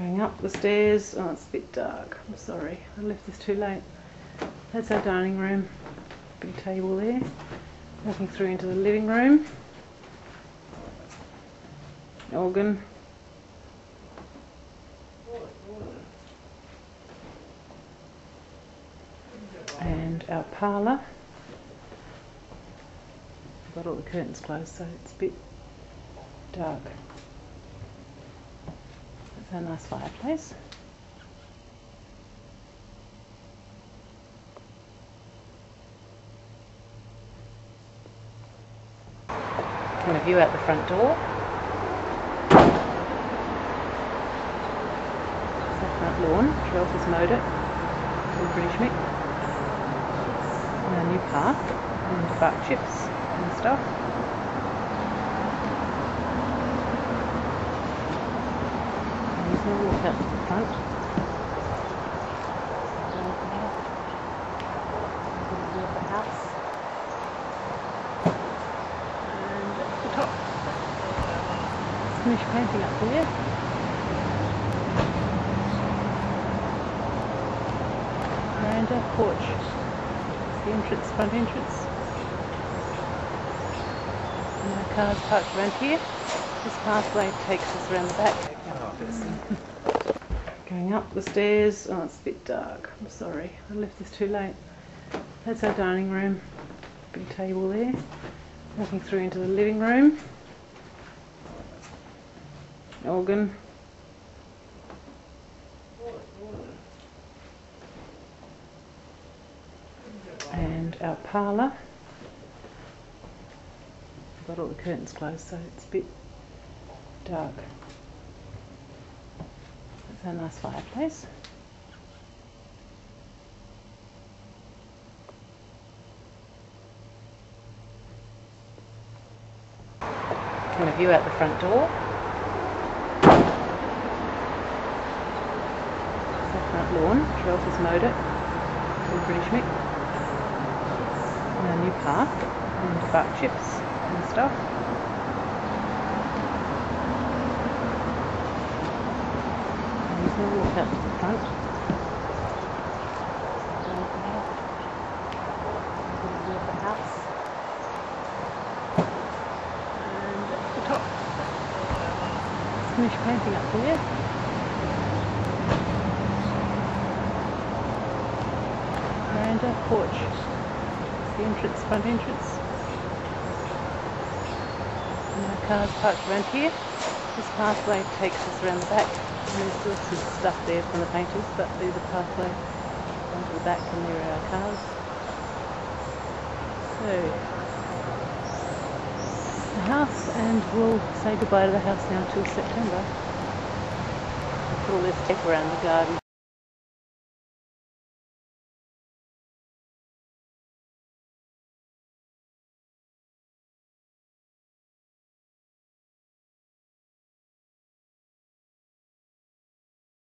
Going up the stairs. Oh, it's a bit dark. I'm sorry, I left this too late. That's our dining room. Big table there. Walking through into the living room. Organ. And our parlour. I've got all the curtains closed so it's a bit dark. That's our nice fireplace. And a view out the front door. That's our front lawn. Ralph has mowed it. All British Mick. And our new park. And bark chips and stuff. And he's going to walk out to the front. View of the house. Finished painting up there. Veranda, porch. It's the entrance, front entrance. And our car's parked around here. This pathway takes us around the back. Going up the stairs. Oh, it's a bit dark. I'm sorry, I left this too late. That's our dining room. Big table there. Walking through into the living room. Organ. And our parlour. I've got all the curtains closed so it's a bit dark. That's our nice fireplace. And a view out the front door. Front lawn. Ralph has mowed it. All British Mick. And our new park. And bark chips and stuff. And he's going to walk out to the front. View of the house. And at the top. Finished painting up there. Veranda, porch. It's the entrance, front entrance. And our car's parked around here. This pathway takes us around the back. And there's still some stuff there from the painters, but there's a pathway onto the back and there are our cars. So, the house, and we'll say goodbye to the house now till September. Put all this tape around the garden.